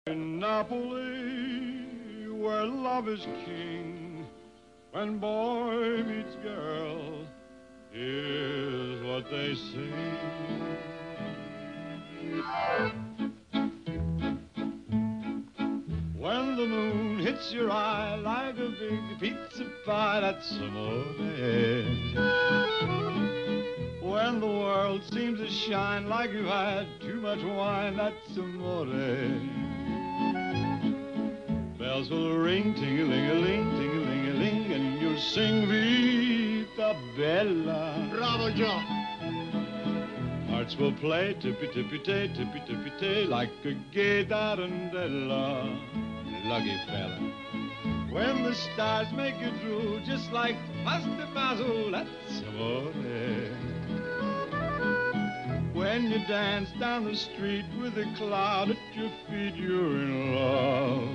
In Napoli, where love is king, when boy meets girl, here's what they sing. When the moon hits your eye like a big pizza pie, that's amore. When the world seems to shine like you've had too much wine, that's amore. Bells will ring, ting-a-ling-a-ling, ting-a-ling-a-ling, and you'll sing Vita Bella. Bravo, Joe. Hearts will play tippy-tippy-tay, tippy-tippy-tay, like a gay tarantella. Lucky fella. When the stars make you drool, just like pasta basil, that's amore. When you dance down the street with a cloud at your feet, you're in love.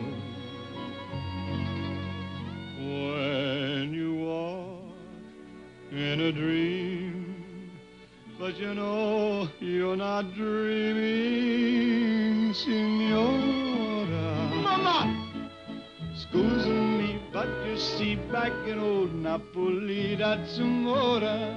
When you walk in a dream, but you know you're not dreaming, signora. Mama! Scusa me, but you see, back in old Napoli, that's amore.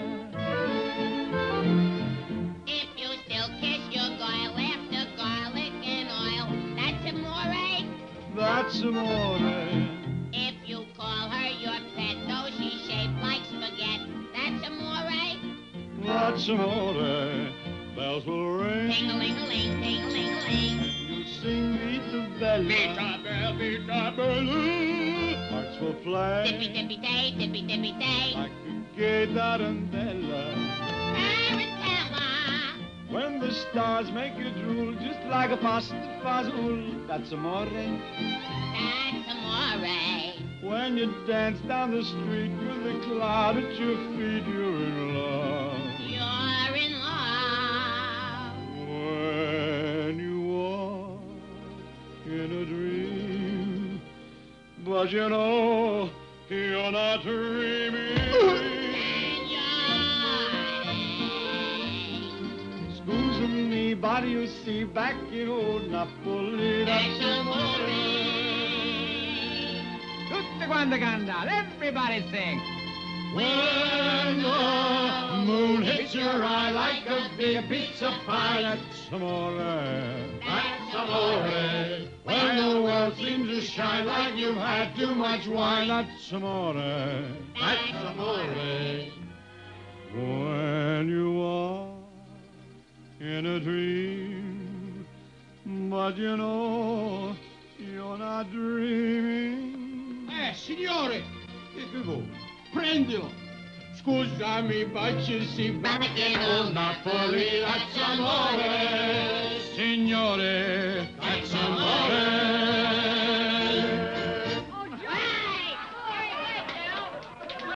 If you still kiss your girl after garlic and oil, that's amore. That's amore. If you call her your pet, though she's shaped like spaghetti, that's amore. That's amore. Bells will ring. Ting-a-ling-a-ling, ting-a-ling-a-ling. You sing Vita Bella. Vita Bella, Vita Bella. Hearts will play Tippy-tippy-tay, tippy-tippy-tay. like a gay tarantella. Tarantella. When the stars make you drool, just like a pasta fazool, that's amore. That's amore. When you dance down the street with a cloud at your feet, you're in love. You're in love. When you walk in a dream, but you know you're not dreaming. Scusa me, body you see, back in old Napoli, that's amore. Tutte quante cantare, everybody sing. When the moon hits your eye like a big pizza pie, that's amore. That's amore. When the world seems to shine like you've had too much wine, that's amore. That's amore. When you are in a dream, but you know you're not dreaming. Signore, prendilo. Scusami, but you see, back in old Napoli, that's amore.